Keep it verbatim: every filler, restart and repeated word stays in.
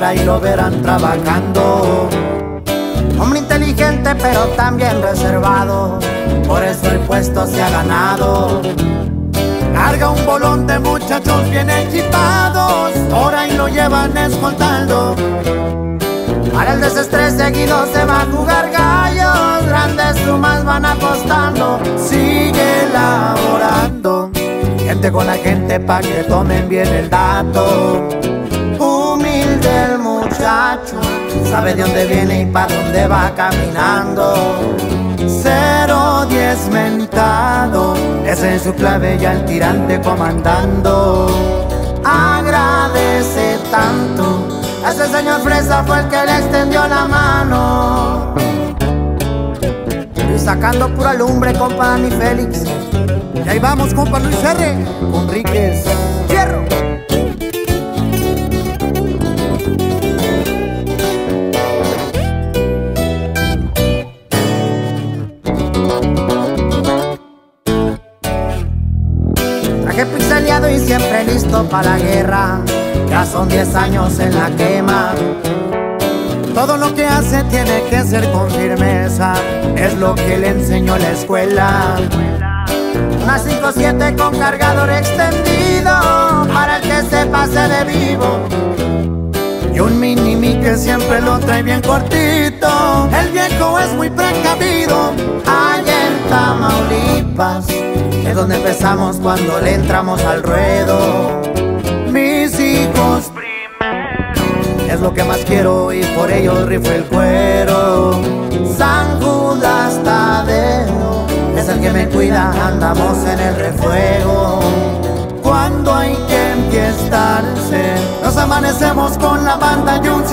ahí lo verán trabajando. Hombre inteligente pero también reservado, por eso el puesto se ha ganado. Carga un bolón de muchachos bien equipados, por ahí lo llevan escoltando. Para el desestrés seguido se va a jugar gallos, grandes sumas van apostando. Sigue laborando, gente con la gente pa' que tomen bien el dato. Humilde el muchacho, sabe de dónde viene y pa' dónde va caminando. Cero diez mentado, ese es su clave, ya el tirante comandando. Agradece tanto, ese señor fresa fue el que le extendió la mano. Y sacando pura lumbre, compa Dani Félix. Y ahí vamos, compa Luis R. Conriquez. ¡Fierro! Traje pixeleado y siempre listo para la guerra. Ya son diez años en la quema. Todo lo que hace tiene que ser con firmeza, es lo que le enseñó la escuela. Una cinco siete con cargador extendido, para el que se pase de vivo. Y un mini-mi que siempre lo trae bien cortito. El viejo es muy precavido. Allá en Tamaulipas es donde empezamos cuando le entramos al ruedo. Mis hijos primero es lo que más quiero y por ello rifo el cuero. San Judas Tadeo es el que me cuida, andamos en el refuego. Cuando hay que enfiestarse, nos amanecemos con la banda y un